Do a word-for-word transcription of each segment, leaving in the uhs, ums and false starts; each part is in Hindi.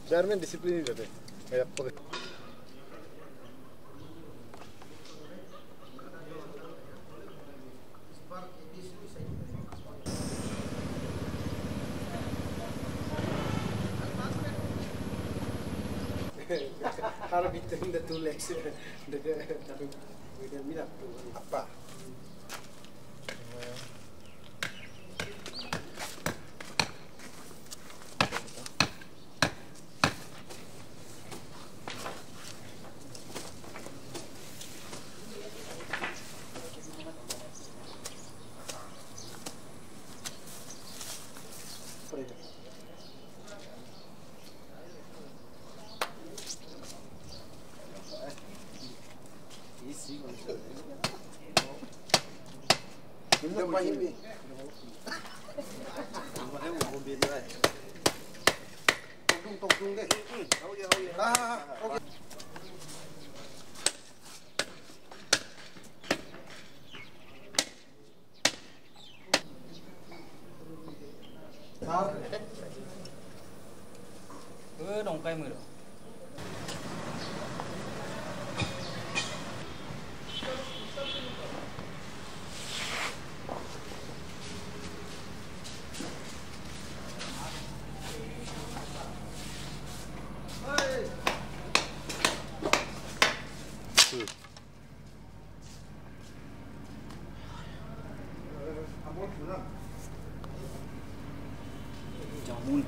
biar main disiplin gitu deh. Kayak Harus between the two legs. The tapi kita minat tuh apa? Hindi pa hindi. Ano mo kung bili ay? Tugtong tugtong deh. Oh yeah, oh yeah. Ah, okay. Sir. Ơ đồng cây mười độ. Jamun.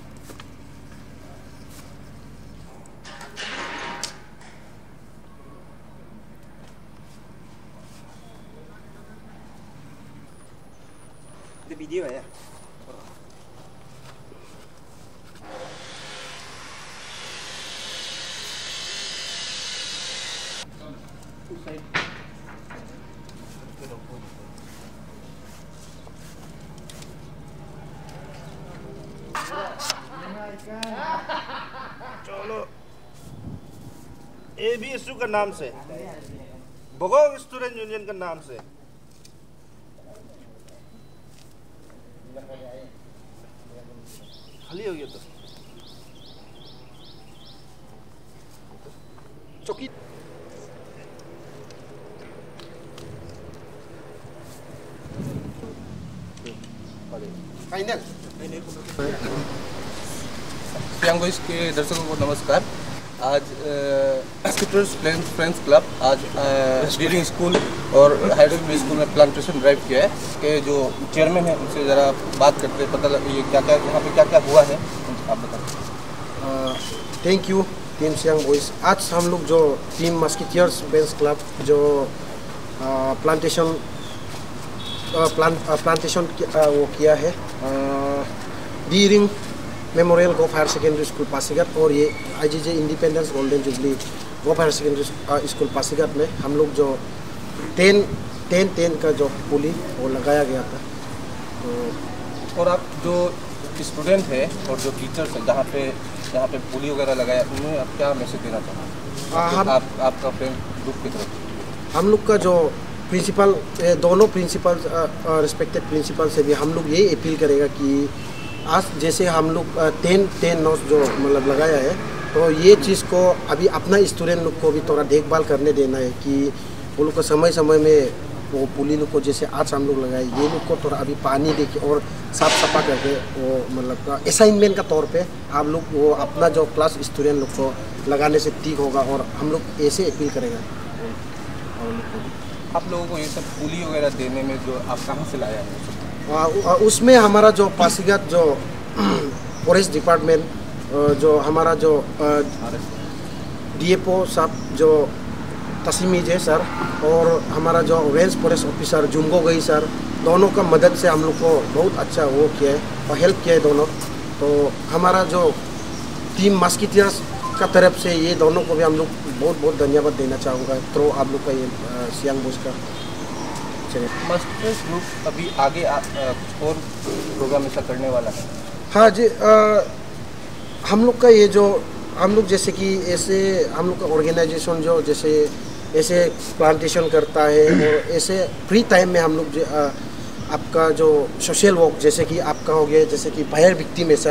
Itu video ya? चलो ए बी एस यू का नाम से बगोंग स्टूडेंट यूनियन का नाम से खाली हो गया तो चौकी फाइनल सियांग वॉइस के दर्शकों को नमस्कार। आज स्कूटर्स फ्रेंड्स क्लब आज डीरिंग स्कूल और हाई स्कूल में प्लांटेशन ड्राइव किया है कि जो चेयरमैन है उनसे ज़रा बात करते पता लग ये क्या क्या यहाँ पे क्या क्या हुआ है आप बताएं। Thank you team Siang voice. आज हम लोग जो टीम मस्किटियर्स फ्रेंड्स क्लब जो प्लांटेशन प्लांट प्लांटेशन वो किया है Dering memorial govt higher secondary school Pasighat और ये IGJ independence golden jubilee govt higher secondary school Pasighat में हम लोग जो टेन टेन टेन का जो पुली वो लगाया गया था। तो और आप जो स्टूडेंट है और जो टीचर्स हैं जहाँ पे जहाँ पे पुली वगैरह लगाया उन्हें आप क्या मैसेज देना चाहते हैं? आप आपका फ्रेंड ग्रुप की तरफ हम लोग का जो प्रिंसिपल दोनों प्रिंसिपल रिस्पेक्टेड प्रिंसिपल से भी हम लोग यही अपील करेगा कि आज जैसे हम लोग टेन टेन नोस जो मतलब लगाया है तो ये चीज़ को अभी अपना स्टूडेंट लोग को भी थोड़ा देखभाल करने देना है कि वो लोग को समय समय में वो पुली लोग को जैसे आज हम लोग लगाए ये लोग को थोड़ा अभी पानी दे के और साफ सफा करके वो मतलब असाइनमेंट का तौर पे आप लोग वो अपना जो क्लास स्टूडेंट लोग को लगाने से ठीक होगा और हम लोग ऐसे अपील करेंगे। आप लोगों को ये सब पुली वगैरह देने में जो आप कहाँ से लाया है? आ, उसमें हमारा जो पासीघाट जो फॉरेस्ट डिपार्टमेंट जो हमारा जो डीएफओ साहब जो तसीमीज है सर और हमारा जो रेंज फॉरेस्ट ऑफिसर जुम्बो गई सर दोनों का मदद से हम लोग को बहुत अच्छा वो किया है और हेल्प किया है दोनों। तो हमारा जो टीम मस्किटियर्स का तरफ से ये दोनों को भी हम लोग बहुत बहुत धन्यवाद देना चाहूँगा। तो आप लोग का ये सियांग वॉइस का मस्किटियर्स ग्रुप अभी आगे आ, आ, कुछ और प्रोग्राम ऐसा करने वाला है? हाँ जी आ, हम लोग का ये जो हम लोग जैसे कि ऐसे हम लोग का ऑर्गेनाइजेशन जो जैसे ऐसे प्लांटेशन करता है और ऐसे फ्री टाइम में हम लोग आपका जो सोशल वर्क जैसे कि आपका हो गया जैसे कि फायर विक्टिम ऐसा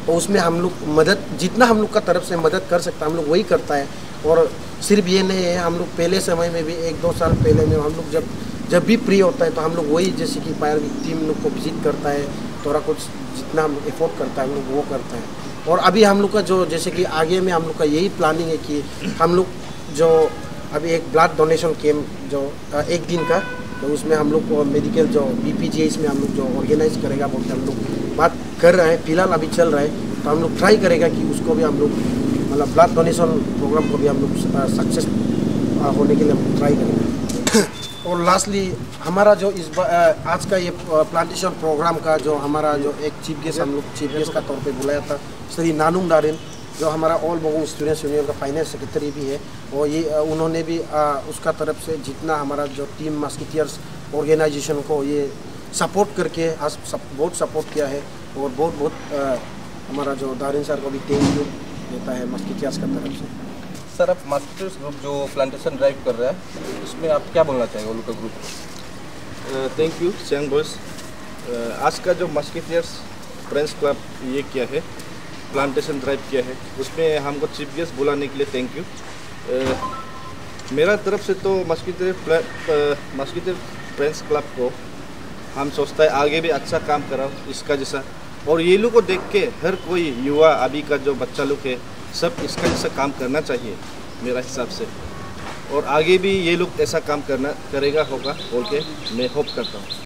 तो उसमें हम लोग मदद जितना हम लोग का तरफ से मदद कर सकता है हम लोग वही करता है। और सिर्फ ये नहीं है, हम लोग पहले समय में भी एक दो साल पहले में हम लोग जब जब भी फ्री होता है तो हम लोग वही जैसे कि फायर टीम लोग को विजिट करता है, थोड़ा कुछ जितना हम लोग एफोर्ड करता है हम लोग वो करता है। और अभी हम लोग का जो जैसे कि आगे में हम लोग का यही प्लानिंग है कि हम लोग जो अभी एक ब्लड डोनेशन कैम्प जो एक दिन का, तो उसमें हम लोग को मेडिकल जो बी पी जी एस में हम लोग जो ऑर्गेनाइज करेगा बोल के हम लोग बात कर रहे हैं, फिलहाल अभी चल रहा है। तो हम लोग ट्राई करेगा कि उसको भी हम लोग मतलब ब्लड डोनेशन प्रोग्राम को भी हम लोग सक्सेस होने के लिए हम ट्राई करेंगे। और लास्टली हमारा जो इस आज का ये प्लांटेशन प्रोग्राम का जो हमारा जो एक चीफ गेस्ट हम लोग चीफ गेस्ट का तौर पे बुलाया था श्री नानुंग दारिन, जो हमारा ऑल बगोंग स्टूडेंट्स यूनियन का फाइनेंस सेक्रेटरी भी है, और ये उन्होंने भी आ, उसका तरफ से जितना हमारा जो टीम मस्कीटियर्स ऑर्गेनाइजेशन को ये सपोर्ट करके आज सब बहुत सपोर्ट किया है। और बहुत बहुत आ, हमारा जो दारिन सर को भी थैंक यू देता है मस्कीटियर्स का तरफ से। सर, आप मस्कीटियर्स ग्रुप जो प्लांटेशन ड्राइव कर रहा है उसमें आप क्या बोलना चाहेंगे उनका group? Thank you Siang boys. आज का जो मस्कीटियर्स फ्रेंड्स क्लब ये किया है, प्लांटेशन ड्राइव किया है, उसमें हमको चीफ गेस्ट बुलाने के लिए थैंक यू। uh, मेरा तरफ से तो मस्कीटियर मस्कीटियर फ्रेंड्स क्लब को हम सोचता है आगे भी अच्छा काम कराओ इसका जैसा, और ये लोग को देख के हर कोई युवा अभी का जो बच्चा लोग है सब इसका जैसा काम करना चाहिए मेरा हिसाब से, और आगे भी ये लोग ऐसा काम करना करेगा होगा बोल के मैं होप करता हूँ।